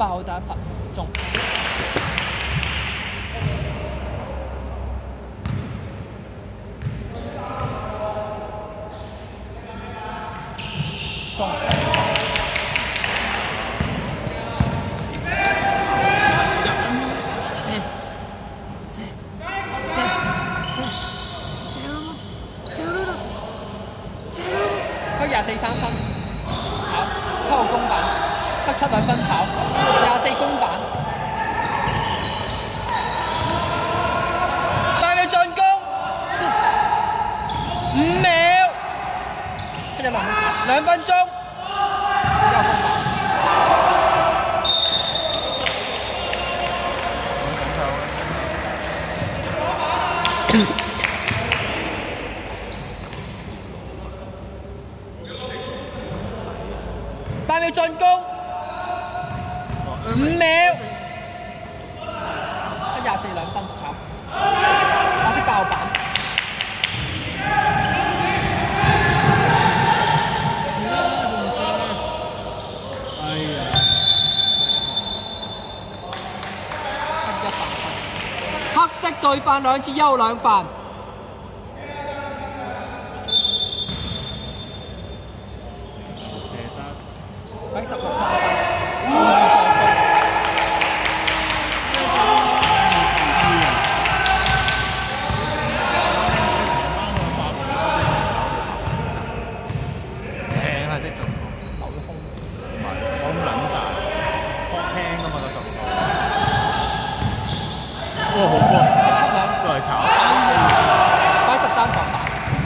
爆彈罰中。中。黑24 3分，炒7號公板，黑7 2分炒24公板，8秒進攻，5秒，跟住慢慢炒2分鐘，又公板。8秒進攻，5秒，跟24 2分炒，白色爆板。黑色對犯2次休2犯。喺16 3分，終於再攻。 正係識做， 流空。 唔係，我咁撚曬，學聽㗎嘛個速度。哇，好波！ 黑7 2 都係炒。 擺13防板。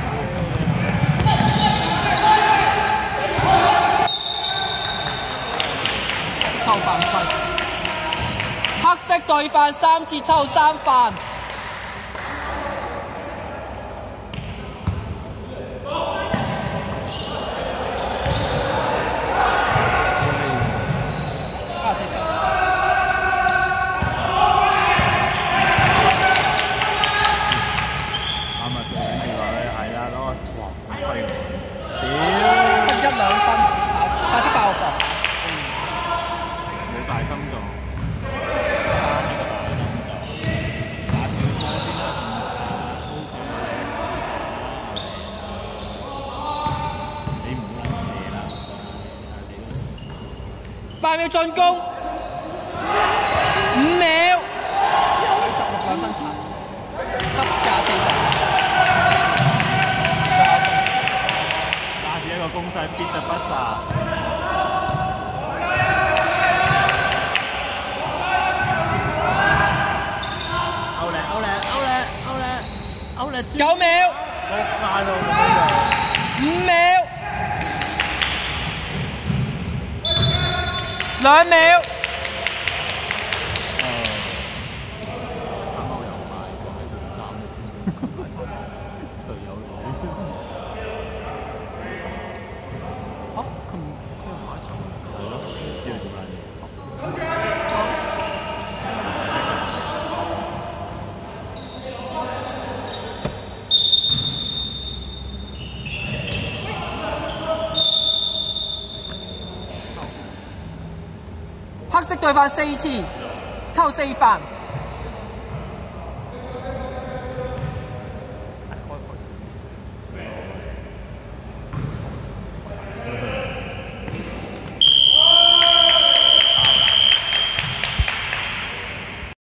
抽犯規，黑色對犯3次抽3犯。24分。 啱啊，對緊住佢係啦，攞個哇咁規喎。 黑1 2分炒，白色爆防。 大心臟，你唔好撚射啦 ！8秒進攻，5秒，16 2分炒，得24分。 打住一個攻勢，必得不殺。 9秒，5秒，2秒。 啱啱又買過喺換衫，隊友嚟。 嚇？佢又買頭？ 係咯，唔知佢做乜嘢。 黑色對犯4次，抽4犯。